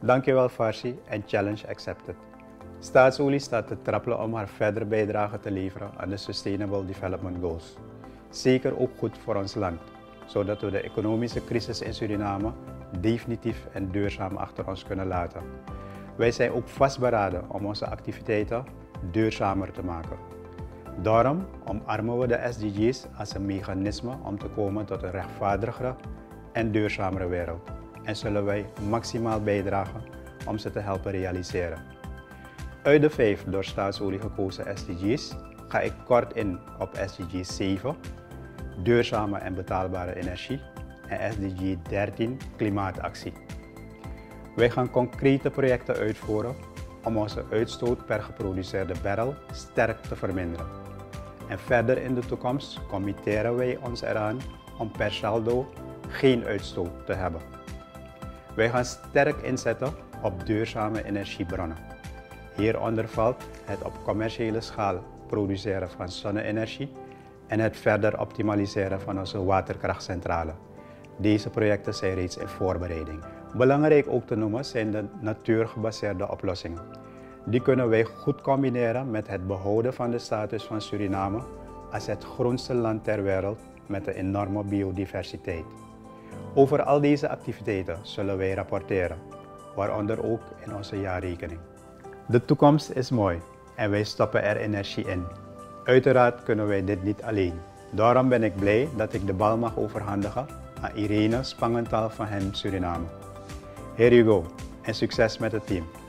Dankjewel Farsi en challenge accepted. Staatsolie staat te trappelen om haar verdere bijdrage te leveren aan de Sustainable Development Goals. Zeker ook goed voor ons land, zodat we de economische crisis in Suriname definitief en duurzaam achter ons kunnen laten. Wij zijn ook vastberaden om onze activiteiten duurzamer te maken. Daarom omarmen we de SDG's als een mechanisme om te komen tot een rechtvaardigere en duurzamere wereld. En zullen wij maximaal bijdragen om ze te helpen realiseren. Uit de 5 door Staatsolie gekozen SDG's ga ik kort in op SDG 7, duurzame en betaalbare energie, en SDG 13, klimaatactie. Wij gaan concrete projecten uitvoeren om onze uitstoot per geproduceerde barrel sterk te verminderen. En verder in de toekomst committeren wij ons eraan om per saldo geen uitstoot te hebben. Wij gaan sterk inzetten op duurzame energiebronnen. Hieronder valt het op commerciële schaal produceren van zonne-energie en het verder optimaliseren van onze waterkrachtcentrale. Deze projecten zijn reeds in voorbereiding. Belangrijk ook te noemen zijn de natuurgebaseerde oplossingen. Die kunnen wij goed combineren met het behouden van de status van Suriname als het groenste land ter wereld met een enorme biodiversiteit. Over al deze activiteiten zullen wij rapporteren, waaronder ook in onze jaarrekening. De toekomst is mooi en wij stoppen er energie in. Uiteraard kunnen wij dit niet alleen. Daarom ben ik blij dat ik de bal mag overhandigen aan Irene Spangenthal van HEM Suriname. Here you go en succes met het team.